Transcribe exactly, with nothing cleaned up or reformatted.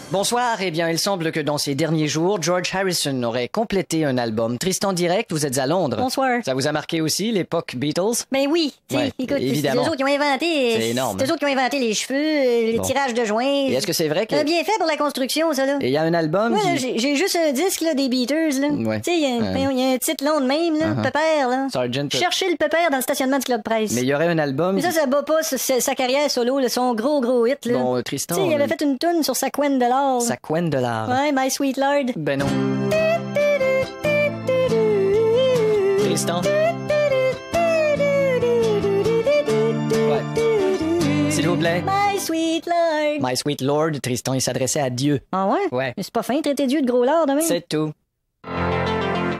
Bonsoir, eh bien, il semble que dans ces derniers jours, George Harrison aurait complété un album. Tristan Direct, vous êtes à Londres. Bonsoir. Ça vous a marqué aussi, l'époque Beatles? Ben oui, tu sais, Ouais, écoute, évidemment. c'est eux autres qui ont inventé... C'est énorme. C'est eux autres qui ont inventé les cheveux, euh, le Bon. tirage de joints. Et est-ce que c'est vrai que... Euh, bien fait pour la construction, ça, là. Et il y a un album Moi, là, qui... j'ai j'ai juste un disque, là, des Beatles, là. Ouais. Tu sais, il y, a un- Ouais. il y a un titre long de même, là, Uh-huh. Pépère, là. Sergeant... Cherchez le Pépère dans le stationnement du Club Presse. Mais il y aurait un album... Mais ça, qui- ça bat pas sa, sa- sa carrière solo, là, son gros, gros hit, là. Bon, euh, Tristan... Tu sais, il avait euh, fait une toune sur sa couenne de l'or. Sa couenne de l'art. Ouais, My Sweet Lord. Ben non. Tristan? Ouais. S'il vous plaît. My Sweet Lord. My Sweet Lord, Tristan, il s'adressait à Dieu. Ah ouais? Ouais. Mais c'est pas fin, traiter Dieu de gros lord, demain. C'est tout.